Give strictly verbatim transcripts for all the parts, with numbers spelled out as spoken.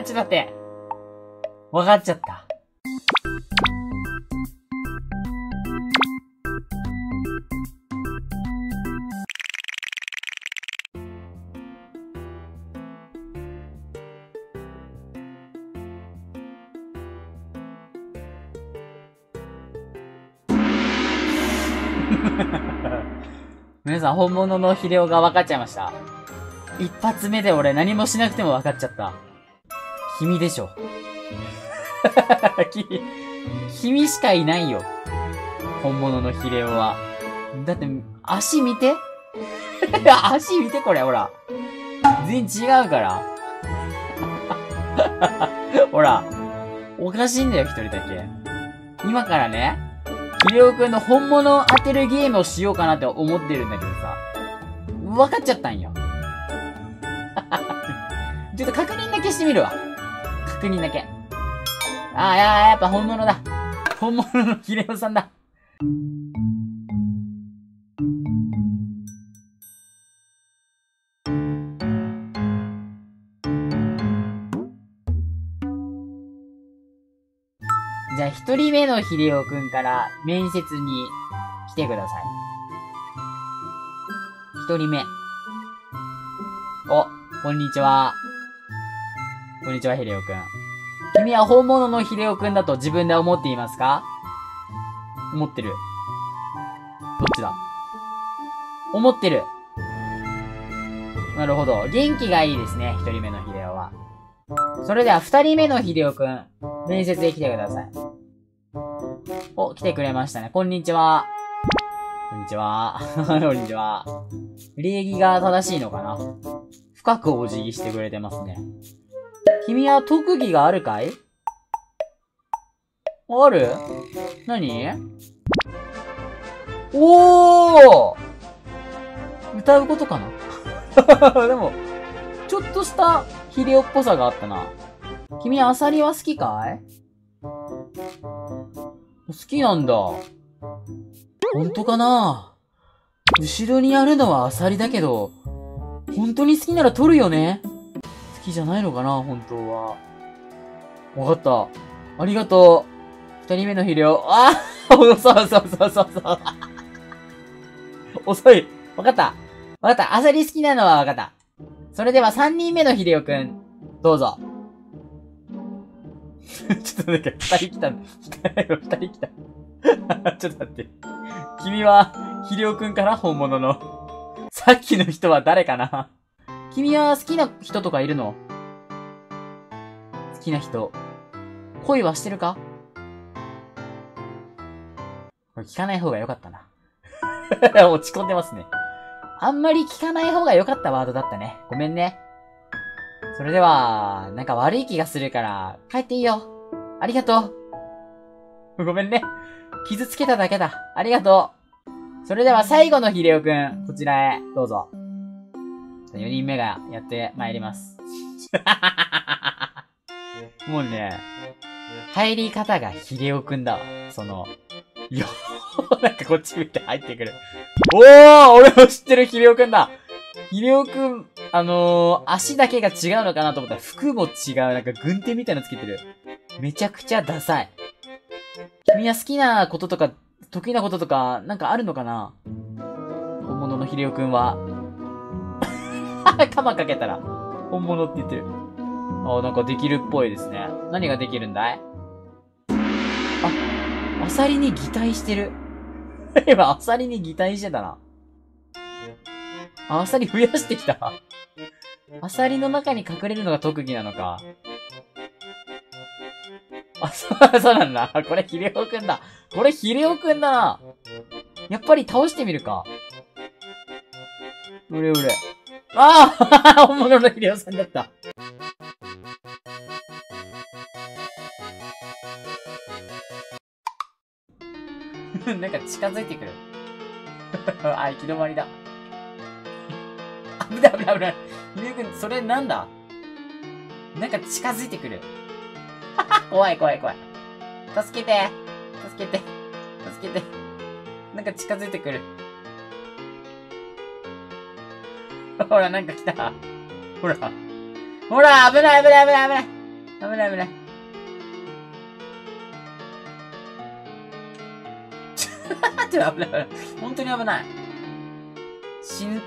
ちょっと待って。わかっちゃった。皆さん、本物のヒデオが分かっちゃいました。一発目で俺何もしなくても分かっちゃった。君でしょ。君、君しかいないよ。本物のヒデオは。だって、足見て足見てこれ、ほら。全然違うから。ほら。おかしいんだよ、一人だけ。今からね、ヒデオくんの本物を当てるゲームをしようかなって思ってるんだけどさ。分かっちゃったんよ。ちょっと確認だけしてみるわ。確認だけ。ああ、や、やっぱ本物だ。本物のヒデオさんだ。じゃあ、一人目のヒデオくんから面接に来てください。一人目。お、こんにちは。こんにちは、ヒデオくん。君は本物のヒデオくんだと自分で思っていますか？思ってる。どっちだ？思ってる。なるほど。元気がいいですね、一人目のヒデオは。それでは二人目のヒデオくん、面接で来てください。お、来てくれましたね。こんにちは。こんにちは。こんにちは。礼儀が正しいのかな？深くお辞儀してくれてますね。君は特技があるかい？ある？何？おー！歌うことかな？でも、ちょっとしたヒデオっぽさがあったな。君はアサリは好きかい？好きなんだ。ほんとかな？後ろにあるのはアサリだけど、本当に好きなら取るよね？好きじゃないのかな本当は。わかった。ありがとう。二人目のヒデオ。ああそうそうそうそうそう。遅い。わかった。わかった。アサリ好きなのはわかった。それでは三人目のヒデオくん、どうぞ。ちょっとなんか二人来た。二人来た。ちょっと待って。君は、ヒデオくんから本物の。さっきの人は誰かな？君は好きな人とかいるの？好きな人。恋はしてるか？これ聞かない方がよかったな。落ち込んでますね。あんまり聞かない方がよかったワードだったね。ごめんね。それでは、なんか悪い気がするから、帰っていいよ。ありがとう。ごめんね。傷つけただけだ。ありがとう。それでは最後のヒデオくん、こちらへ、どうぞ。よにんめがやってまいります。もうね、入り方がヒデオくんだわ。その、よなんかこっち見て入ってくる。おー俺も知ってるヒデオくんだ。ヒデオくん、あのー、足だけが違うのかなと思ったら服も違う。なんか軍手みたいなのつけてる。めちゃくちゃダサい。君は好きなこととか、得意なこととか、なんかあるのかな？本物のヒデオくんは。カマかけたら、本物って言ってる。あ、なんかできるっぽいですね。何ができるんだい？あ、アサリに擬態してる。今、アサリに擬態してたな。あ、アサリ増やしてきた。アサリの中に隠れるのが特技なのか。あ、そう、そうなんだ。これヒデオくんだ。これヒデオくんだな。やっぱり倒してみるか。うれうれ。ああ本物のヒデオさんだった。なんか近づいてくる。あ、行き止まりだ。危ない危ない危ない。ヒデオくん、それなんだ？なんか近づいてくる。怖い怖い怖い。助けて。助けて。助けて。なんか近づいてくる。ほら、なんか来た。ほら。ほら、危ない危ない危ない危ない。 危ない危ない。ちょっと待って、危ない危ない。本当に危ない。死ぬって。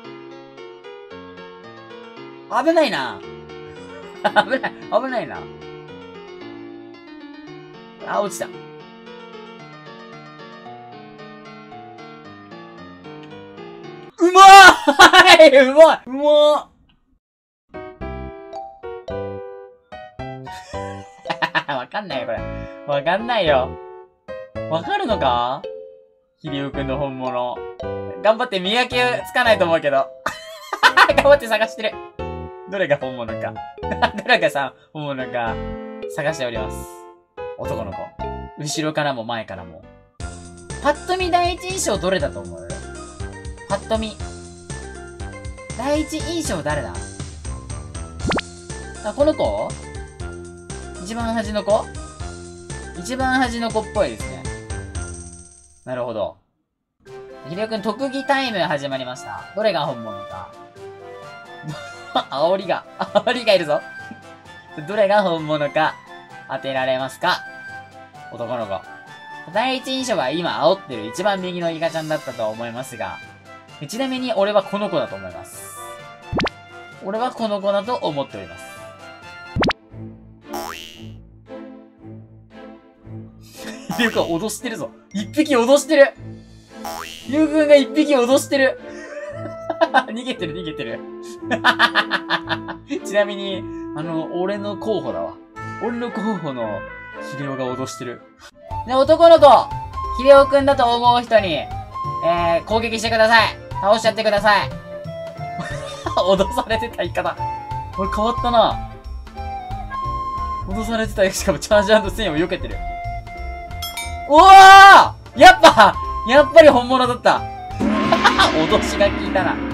危ないな。危ない、危ないな。あ、落ちた。うまーいうまいうまーわかんないよ、これ。わかんないよ。わかるのかひりおくんの本物。頑張って見分けつかないと思うけど。頑張って探してる。どれが本物か。どれがさ、本物か、探しております。男の子。後ろからも前からも。パッと見第一印象どれだと思う？パッと見。第一印象誰だ？あ、この子？一番端の子？一番端の子っぽいですね。なるほど。ひでおくん特技タイム始まりました。どれが本物か。煽りが、煽りがいるぞ。どれが本物か当てられますか？男の子。第一印象は今煽ってる一番右のイカちゃんだったと思いますが、ちなみに俺はこの子だと思います。俺はこの子だと思っております。ひでおくん脅してるぞ。一匹脅してる。ひでおくんが一匹脅してる。逃げてる逃げてる。ちなみに、あの、俺の候補だわ。俺の候補のひでおが脅してる。で、男の子、ひでおくんだと思う人に、えー、攻撃してください。倒しちゃってください。脅されてたイカだ。これ変わったな。脅されてたイカ、しかもチャージ&戦を避けてる。おーやっぱ、やっぱり本物だった。脅しが効いたな。